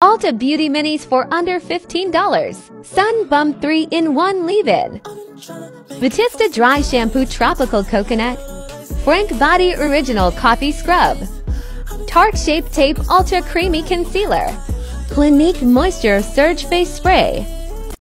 Ulta Beauty Minis for under $15. Sun Bum 3-in-1 Leave-In. Batista Dry Shampoo Tropical Coconut. Frank Body Original Coffee Scrub. Tarte Shape Tape Ultra Creamy Concealer. Clinique Moisture Surge Face Spray.